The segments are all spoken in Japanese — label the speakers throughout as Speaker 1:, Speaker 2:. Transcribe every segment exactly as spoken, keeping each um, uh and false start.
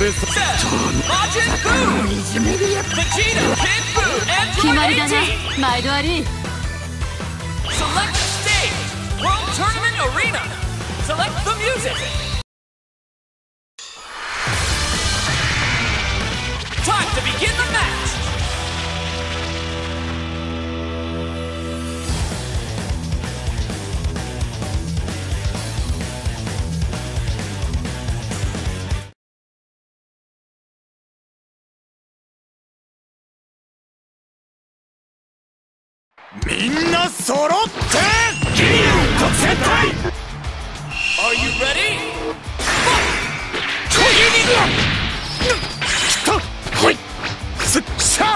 Speaker 1: 決まりだな、毎度あり。
Speaker 2: Select stage! World Tournament Arena! Select the music! Time to begin the match!
Speaker 3: Minna sorotte! Ginyu Tokusentai!
Speaker 2: Are you ready?
Speaker 3: Kita! Hoi! Sha!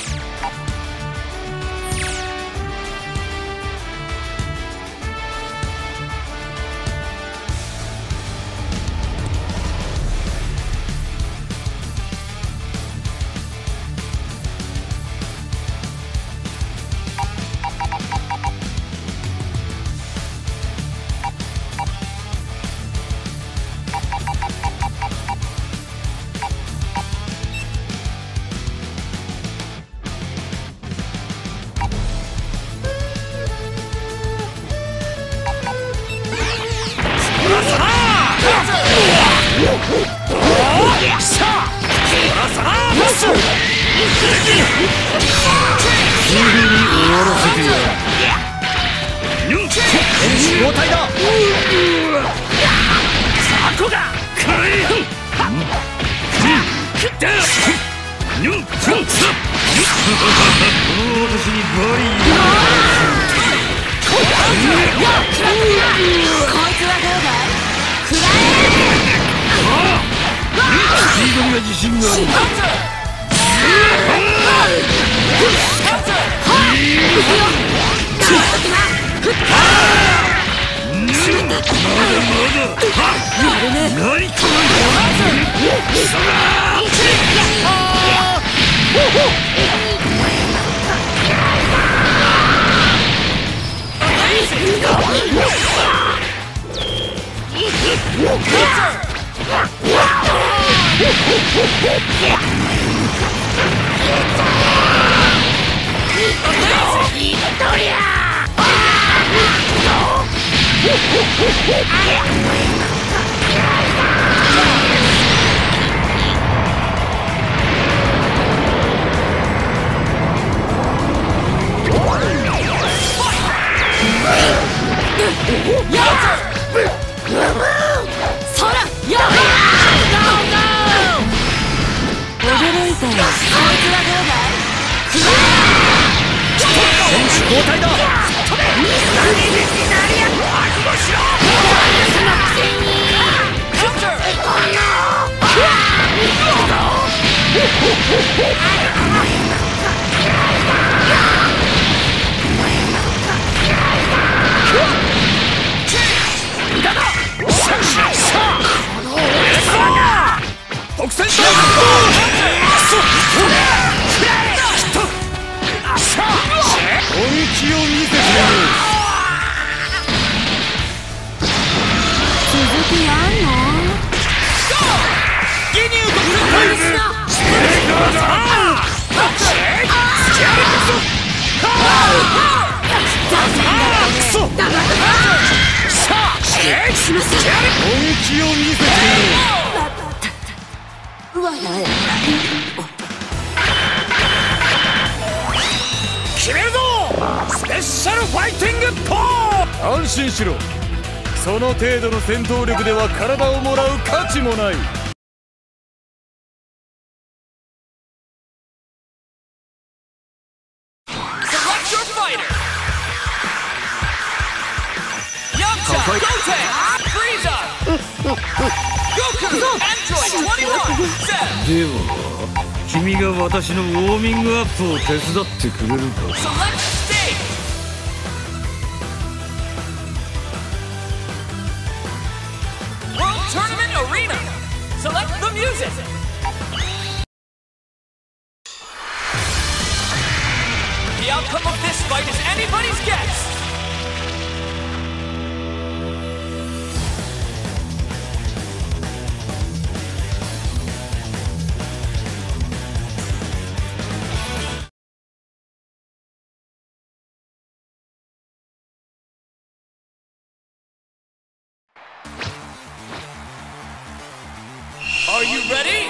Speaker 3: 安心しろ。その程度の戦闘力では体をもらう価値もない。
Speaker 4: では君が私のウォーミングアップを手伝ってくれるか。
Speaker 2: Tournament Arena! Select the music! The outcome of this fight is anybody's guess! Are you ready?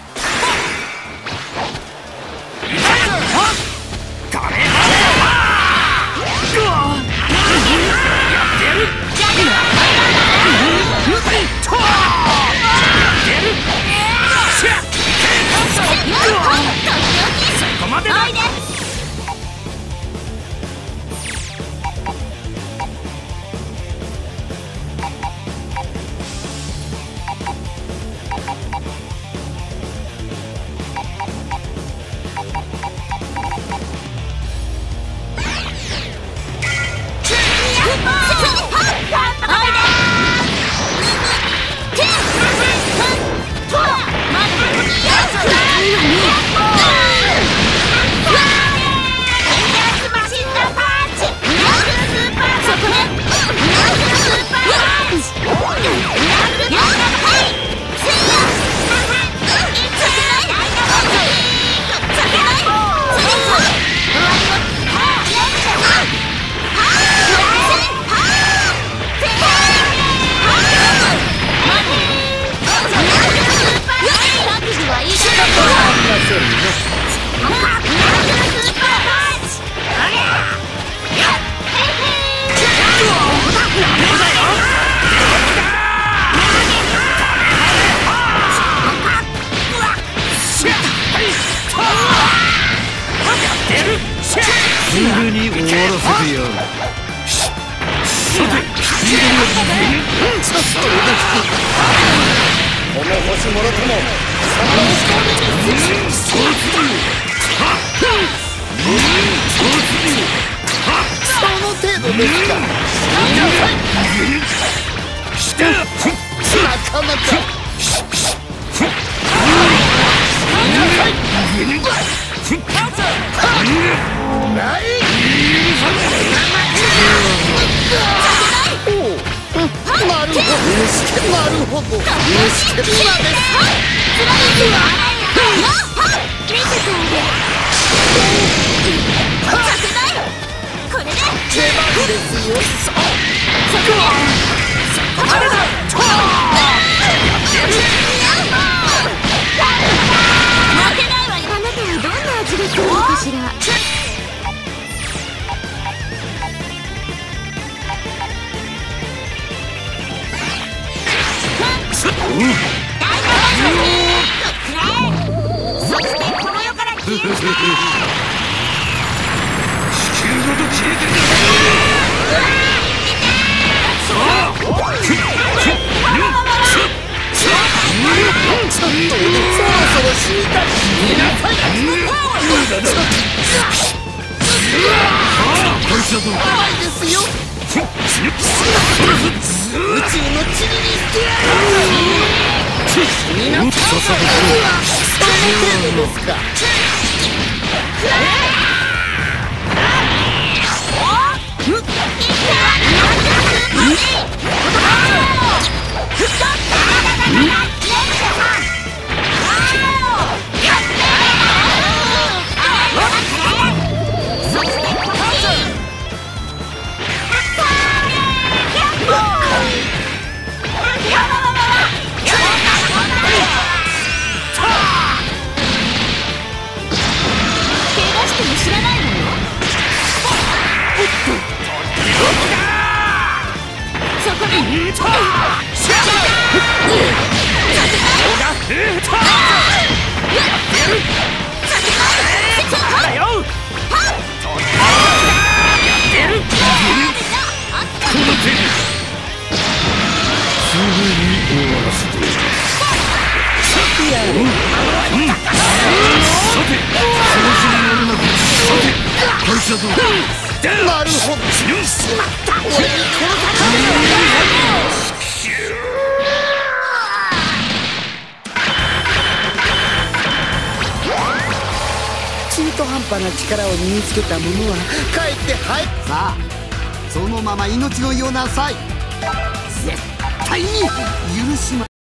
Speaker 4: すぐに終わらせてやる。
Speaker 3: この星もろともその程度ですか。なかなかなるほど、なるほど、虫けつまです。これで出番ですよ。そこあれだ。負けないわよ。あなたはどんな味がするのかしら。そしてこの世から消える。地球ごと消えてる。ちょっとそろそろ死にたい。見なさい。無駄だ。こいつはどうかないですよ。宇宙の塵にしてやる。みんなさささその程度ですか。なるほど。しまった。俺に殺される。中途半端な力を身につけた者はかえってはい。さあそのまま命のようなさい。絶対に許しま。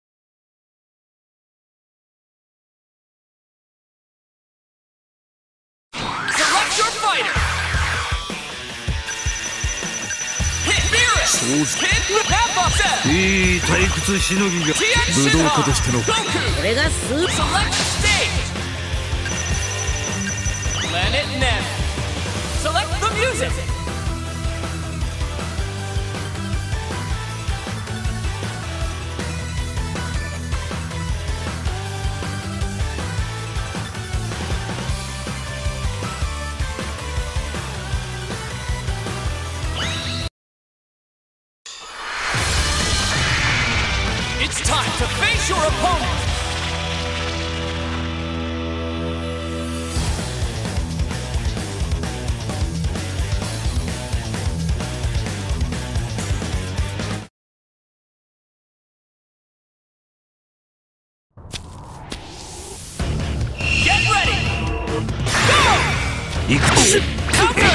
Speaker 4: いい退屈しのぎが。 武道家としての
Speaker 2: これがスー Select stage Planet Nem Select the music It's time to face your opponent! Get ready! Go! Counter!